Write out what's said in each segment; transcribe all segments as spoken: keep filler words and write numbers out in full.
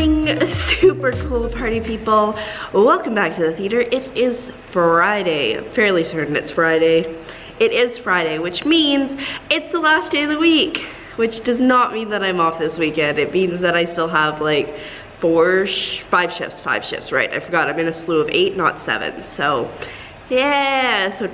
morning, super cool party people. Welcome back to the theater. It is Friday. I'm fairly certain it's Friday. It is Friday, which means it's the last day of the week, which does not mean that I'm off this weekend. It means that I still have like four, sh five shifts, five shifts, right? I forgot, I'm in a slew of eight, not seven. So yeah, so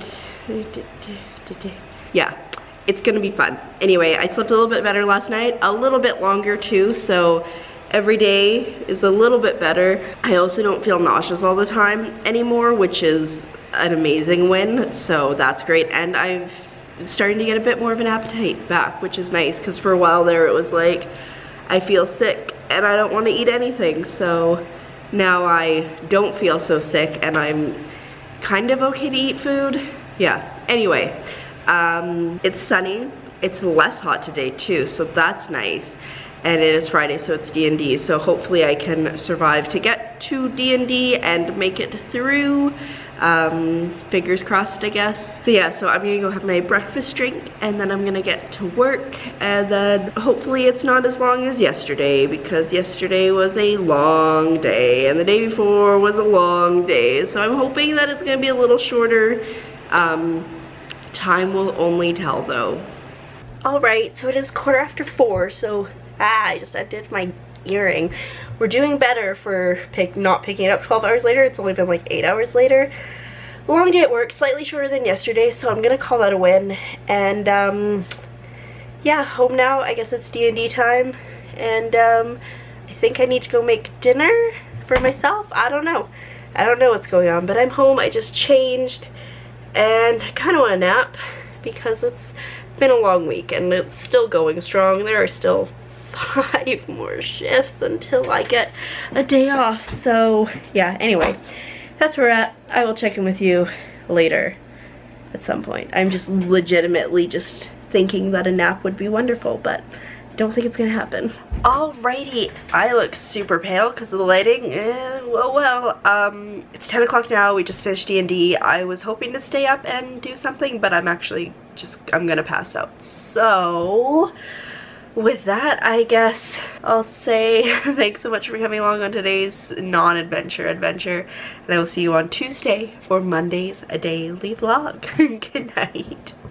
yeah, it's gonna be fun. Anyway, I slept a little bit better last night, a little bit longer too, so every day is a little bit better. I also don't feel nauseous all the time anymore, which is an amazing win, so that's great. And I've starting to get a bit more of an appetite back, which is nice, because for a while there it was like, I feel sick and I don't want to eat anything. So now I don't feel so sick and I'm kind of okay to eat food. Yeah, anyway, um, it's sunny. It's less hot today too, so that's nice. And it is Friday, so it's D and D, so hopefully I can survive to get to D and D and make it through. Um, fingers crossed, I guess. But yeah, so I'm gonna go have my breakfast drink and then I'm gonna get to work, and then hopefully it's not as long as yesterday, because yesterday was a long day and the day before was a long day. So I'm hoping that it's gonna be a little shorter. Um, time will only tell though. All right, so it is quarter after four, so ah, I just undid my earring. We're doing better for pick, not picking it up twelve hours later. It's only been like eight hours later. Long day at work, slightly shorter than yesterday, so I'm gonna call that a win. And um, yeah, home now. I guess it's D and D time, and um, I think I need to go make dinner for myself. I don't know. I don't know what's going on, but I'm home. I just changed, and I kind of want a nap because it's been a long week and it's still going strong. There are still five more shifts until I get a day off. So yeah, anyway, that's where we're at. I will check in with you later at some point. I'm just legitimately just thinking that a nap would be wonderful, but I don't think it's gonna happen. Alrighty, I look super pale because of the lighting. Eh, well, well, um, it's ten o'clock now. We just finished D and D. I was hoping to stay up and do something, but I'm actually just, I'm gonna pass out. So with that, I guess I'll say thanks so much for coming along on today's non-adventure adventure, and I will see you on Tuesday for Monday's a daily vlog. Good night.